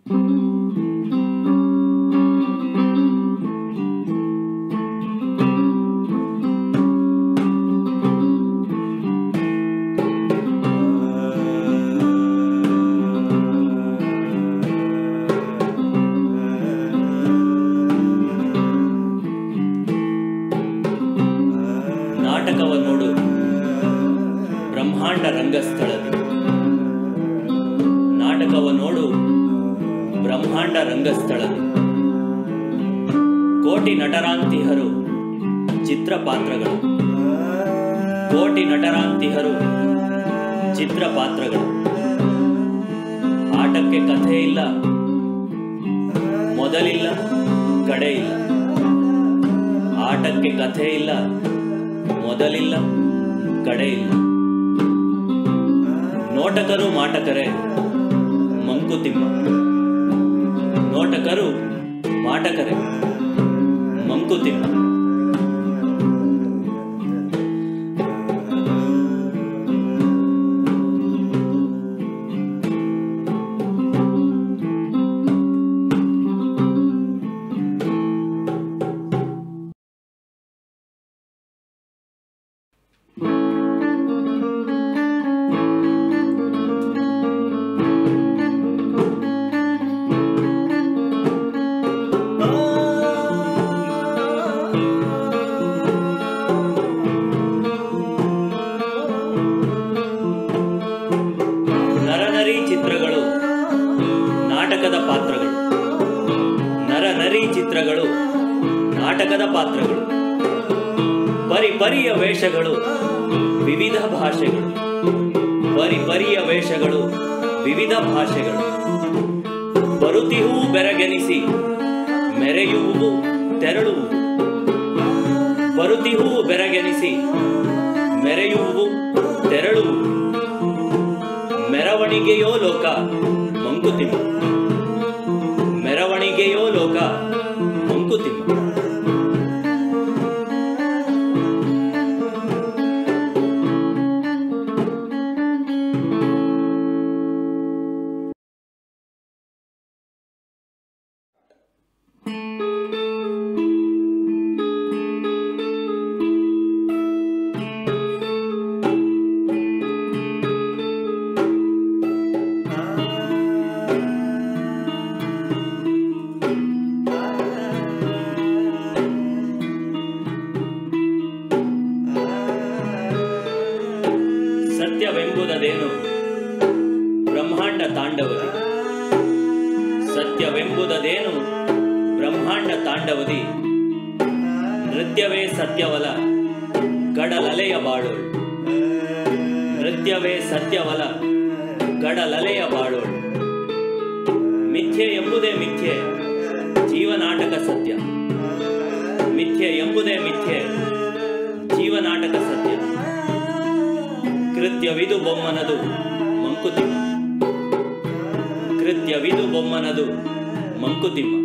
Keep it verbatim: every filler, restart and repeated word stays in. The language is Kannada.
ನಾಟಕವ ನೋಡು ಬ್ರಹ್ಮಾಂಡ ರಂಗಸ್ಥಳದಿ. ನಾಟಕವ ನೋಡು ಬ್ರಹ್ಮಾಂಡ ರಂಗಸ್ಥಳದಿ. ಕೋಟಿ ನಟರಾಂತಿಹರು ಚಿತ್ರಪಾತ್ರಗಳು. ಕೋಟಿ ನಟರಾಂತಿಹರು ಚಿತ್ರಪಾತ್ರಗಳು. ಆಟಕ್ಕೆ ಕಥೆ ಇಲ್ಲ, ಮೊದಲಿಲ್ಲ, ಕಡೆ ಇಲ್ಲ. ಆಟಕ್ಕೆ ಕಥೆ ಇಲ್ಲ, ಮೊದಲಿಲ್ಲ, ಕಡೆ ಇಲ್ಲ. ನೋಟಕರು ಮಾಟಕರೇ ಮಂಕುತಿಮ್ಮ. ನೋಟಕರು ಮಾಟಕರೇ ಮಂಕುತಿಮ್ಮ. ನರನರಿ ಚಿತ್ರಗಳು ನಾಟಕದ ಪಾತ್ರಗಳು. ನರನರಿ ಚಿತ್ರಗಳು ನಾಟಕದ ಪಾತ್ರಗಳು. ಪರಿಪರಿಯ ವೇಷಗಳು ವಿವಿಧ ಭಾಷೆಗಳು. ಪರಿಪರಿಯ ವೇಷಗಳು ವಿವಿಧ ಭಾಷೆಗಳು. ಬರುತಿಹೂ ಬೆರಗೆನಿಸಿ ಮೆರೆಯುವುದು ತೆರಳುವುದು. ಬರುತಿಹೂ ಬೆರಗೆನಿಸಿ ಮೆರೆಯುವುದು ತೆರಳುವುದು. ಮೆರವಣಿಗೆಯೋ ಲೋಕ ಮಂಕುತಿಮ್ಮ. ಮೆರವಣಿಗೆಯೋ ಲೋಕ ಮಂಕುತಿಮ್ಮ. ಸತ್ಯವೆಂಬುದೇನು ಬ್ರಹ್ಮಾಂಡ ತಾಂಡವದಿ. ಸತ್ಯವೆಂಬುದೇನು ಬ್ರಹ್ಮಾಂಡ ತಾಂಡವದಿ. ನೃತ್ಯವೇ ಸತ್ಯವಲ ಗಡಲಲೆಯ ಬಾಳೋಳು. ನೃತ್ಯವೇ ಸತ್ಯವಲ ಗಡಲಲೆಯ ಬಾಳೋಳು. ಮಿಥ್ಯೆ ಎಂಬುದೇ ಮಿಥ್ಯೆ ಜೀವನಾಟಕ ಸತ್ಯ. ಮಿಥ್ಯೆ ಎಂಬುದೇ ಮಿಥ್ಯೆ ಜೀವನಾಟಕ ಸತ್ಯ. ಕೃತ್ಯವಿದು ಬೊಮ್ಮನದು ಮಂಕುತಿಮ್ಮ. ಕೃತ್ಯವಿದು ಬೊಮ್ಮನದು ಮಂಕುತಿಮ್ಮ.